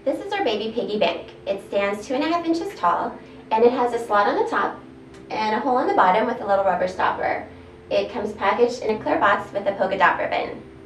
This is our baby piggy bank. It stands 2.5 inches tall, and it has a slot on the top and a hole on the bottom with a little rubber stopper. It comes packaged in a clear box with a polka dot ribbon.